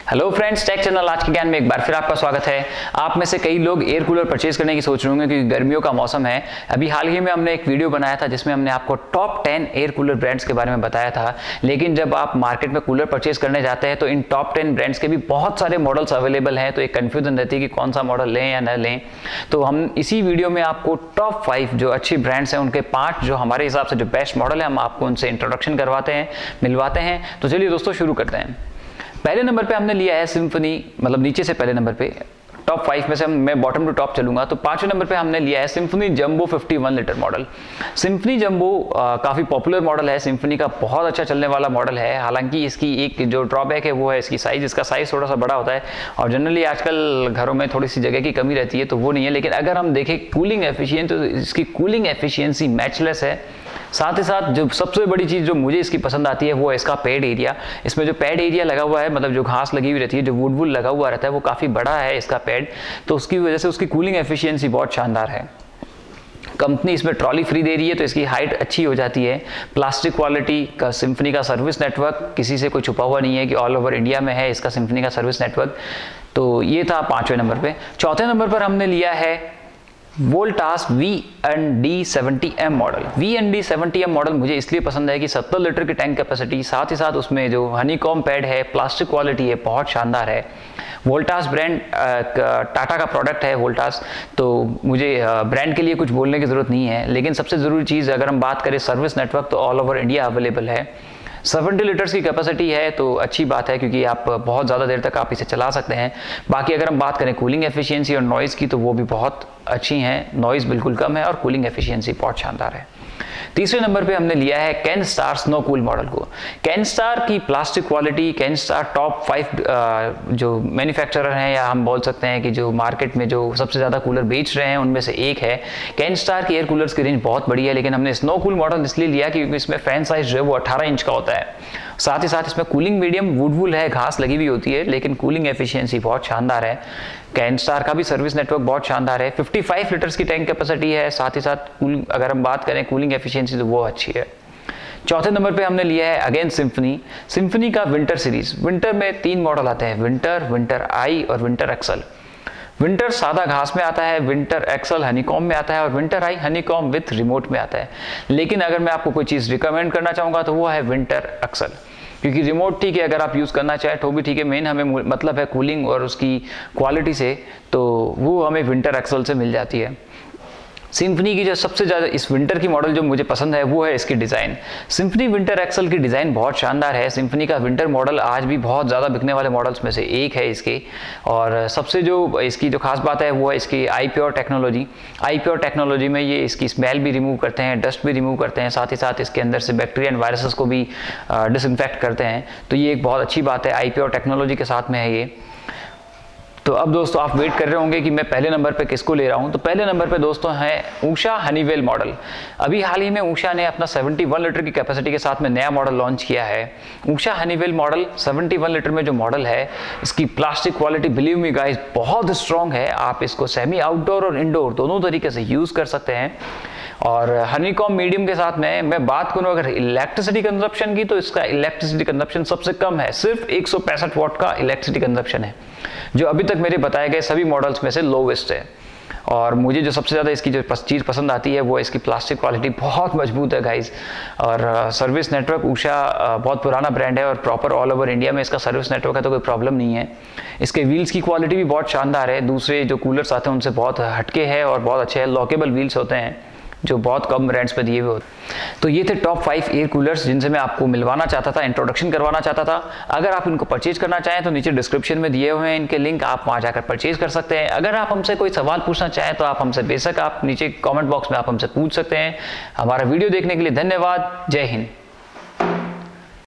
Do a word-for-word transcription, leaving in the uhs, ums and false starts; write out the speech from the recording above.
Hello friends, take channel आज के ज्ञान में एक बार फिर आपका स्वागत है। आप में से कई लोग एयर कूलर परचेज करने की सोच रहे होंगे क्योंकि गर्मियों का मौसम है। अभी हाल ही में हमने एक वीडियो बनाया था जिसमें हमने आपको top ten air cooler brands के बारे में बताया था। लेकिन जब आप मार्केट में कूलर परचेज करने जाते हैं तो इन टॉप टेन ब्रांड्स के भी बहुत सारे मॉडल्स अवेलेबल हैं, तो एक कन्फ्यूजन रहती है कि कौन सा मॉडल लें या न लें। तो हम इसी वीडियो में आपको टॉप फाइव जो अच्छी ब्रांड्स हैं उनके पांच जो हमारे हिसाब से जो बेस्ट मॉडल है हम आपको उनसे इंट्रोडक्शन करवाते हैं, मिलवाते हैं। तो चलिए दोस्तों शुरू करते हैं। पहले नंबर पे हमने लिया है सिम्फनी, मतलब नीचे से पहले नंबर पे टॉप फाइव में से हम मैं बॉटम टू टॉप चलूंगा। तो पांचवें नंबर पे हमने लिया है सिम्फनी जंबो इक्यावन लीटर मॉडल। सिम्फनी जंबो काफ़ी पॉपुलर मॉडल है, सिम्फनी का बहुत अच्छा चलने वाला मॉडल है। हालांकि इसकी एक जो ड्रॉबैक है वो है इसकी साइज़, इसका साइज़ थोड़ा सा बड़ा होता है और जनरली आजकल घरों में थोड़ी सी जगह की कमी रहती है तो वो नहीं है। लेकिन अगर हम देखें कूलिंग एफिशिएंसी तो इसकी कूलिंग एफिशिएंसी मैचलेस है। साथ ही साथ जो सबसे बड़ी चीज़ जो मुझे इसकी पसंद आती है वो है इसका पैड एरिया। इसमें जो पैड एरिया लगा हुआ है, मतलब जो घास लगी हुई रहती है, जो वुड वुड लगा हुआ रहता है, वो काफ़ी बड़ा है इसका पैड, तो उसकी वजह से उसकी कूलिंग एफिशिएंसी बहुत शानदार है। कंपनी इसमें ट्रॉली फ्री दे रही है तो इसकी हाइट अच्छी हो जाती है। प्लास्टिक क्वालिटी का सिम्फनी का सर्विस नेटवर्क किसी से कोई छुपा हुआ नहीं है कि ऑल ओवर इंडिया में है इसका सिम्फनी का सर्विस नेटवर्क। तो ये था पाँचवें नंबर पे। चौथे नंबर पर हमने लिया है Voltas V N D seventy M model. V N D seventy M model मुझे इसलिए पसंद है कि सत्तर लीटर की टैंक कैपेसिटी, साथ ही साथ उसमें जो हनीकॉम पैड है, प्लास्टिक क्वालिटी है, बहुत शानदार है। वोल्टास ब्रांड टाटा का प्रोडक्ट है वोल्टास, तो मुझे ब्रांड के लिए कुछ बोलने की ज़रूरत नहीं है। लेकिन सबसे ज़रूरी चीज़ अगर हम बात करें सर्विस नेटवर्क तो ऑल ओवर इंडिया अवेलेबल है। सत्तर लीटर्स की कैपेसिटी है तो अच्छी बात है क्योंकि आप बहुत ज़्यादा देर तक आप इसे चला सकते हैं। बाकी अगर हम बात करें कूलिंग एफिशिएंसी और नॉइज़ की तो वो भी बहुत अच्छी हैं, नॉइज़ बिल्कुल कम है और कूलिंग एफिशिएंसी बहुत शानदार है। तीसरे नंबर पे हमने लिया है Kenstar snow cool model को। कैन स्टार की plastic quality, Kenstar top five जो मैन्युफैक्चरर हैं या हम बोल सकते हैं कि जो मार्केट में जो सबसे ज़्यादा कूलर बेच रहे हैं उनमें से एक है। कैन स्टार की एयर कूलर्स की रेंज बहुत बड़ी है, लेकिन हमने स्नो कूल मॉडल इसलिए लिया क्योंकि इसमें फैन साइज जो है वो अठारह इंच का होता है। साथ ही साथ इसमें कूलिंग मीडियम वुड वुल है, घास लगी हुई होती है, लेकिन कूलिंग एफिशिएंसी बहुत शानदार है। कैन स्टार का भी सर्विस नेटवर्क बहुत शानदार है। पचपन लीटर्स की टैंक कैपेसिटी है, साथ ही साथ कूलिंग अगर हम बात करें कूलिंग एफिशिएंसी तो वो अच्छी है। चौथे नंबर पे हमने लिया है अगेन सिम्फनी। सिम्फनी का विंटर सीरीज। विंटर में तीन मॉडल आते हैं, विंटर, विंटर आई और विंटर एक्सल। विंटर सादा घास में आता है, विंटर एक्सल हनीकॉम में आता है और winter I honeycomb with remote में आता है। लेकिन अगर मैं आपको कोई चीज़ रिकमेंड करना चाहूँगा तो वो है विंटर एक्सल, क्योंकि रिमोट ठीक है अगर आप यूज़ करना चाहें तो भी ठीक है, मेन हमें मतलब है कूलिंग और उसकी क्वालिटी से, तो वो हमें विंटर एक्सल से मिल जाती है। सिम्फनी की जो सबसे ज़्यादा इस विंटर की मॉडल जो मुझे पसंद है वो है इसकी डिज़ाइन। सिम्फनी विंटर एक्सल की डिज़ाइन बहुत शानदार है। सिम्फनी का विंटर मॉडल आज भी बहुत ज़्यादा बिकने वाले मॉडल्स में से एक है इसके, और सबसे जो इसकी जो खास बात है वो है इसकी I pure technology. I pure technology में ये इसकी स्मेल भी रिमूव करते हैं, डस्ट भी रिमूव करते हैं, साथ ही साथ इसके अंदर से बैक्टीरिया एंड वायरसेस को भी डिसइंफेक्ट करते हैं। तो ये एक बहुत अच्छी बात है, आई प्योर टेक्नोलॉजी के साथ में है ये। तो अब दोस्तों आप वेट कर रहे होंगे कि मैं पहले नंबर पे किसको ले रहा हूं, तो पहले नंबर पे दोस्तों है ऊषा हनीवेल मॉडल। अभी हाल ही में ऊषा ने अपना इकहत्तर लीटर की कैपेसिटी के साथ में नया मॉडल लॉन्च किया है। ऊषा हनीवेल मॉडल इकहत्तर लीटर में जो मॉडल है, इसकी plastic quality believe me guys बहुत स्ट्रॉन्ग है। आप इसको सेमी आउटडोर और इंडोर दोनों तरीके से यूज कर सकते हैं। और हनीकॉम मीडियम के साथ में मैं बात करूं अगर इलेक्ट्रिसिटी कंजप्शन की, तो इसका इलेक्ट्रिसिटी कंजप्शन सबसे कम है, सिर्फ एक सौ पैंसठ वाट का इलेक्ट्रिसिटी कंजप्शन है, जो अभी तक मेरे बताए गए सभी मॉडल्स में से लोवेस्ट है। और मुझे जो सबसे ज़्यादा इसकी जो चीज़ पसंद आती है वो इसकी प्लास्टिक क्वालिटी बहुत मजबूत है गाइज। और सर्विस नेटवर्क ऊषा बहुत पुराना ब्रांड है और प्रॉपर ऑल ओवर इंडिया में इसका सर्विस नेटवर्क है, तो कोई प्रॉब्लम नहीं है। इसके व्हील्स की क्वालिटी भी बहुत शानदार है, दूसरे जो कूलर्स आते हैं उनसे बहुत हटके है और बहुत अच्छे हैं। लॉकेबल व्हील्स होते हैं जो बहुत कम ब्रांड्स पे दिए हुए होते हैं। तो ये थे टॉप फाइव एयर कूलर्स जिनसे मैं आपको मिलवाना चाहता था, इंट्रोडक्शन करवाना चाहता था। अगर आप इनको परचेज करना चाहें तो नीचे डिस्क्रिप्शन में दिए हुए हैं इनके लिंक, आप वहां जाकर परचेज कर सकते हैं। अगर आप हमसे कोई सवाल पूछना चाहें तो आप हमसे बेशक आप नीचे कमेंट बॉक्स में आप हमसे पूछ सकते हैं। हमारा वीडियो देखने के लिए धन्यवाद। जय हिंद।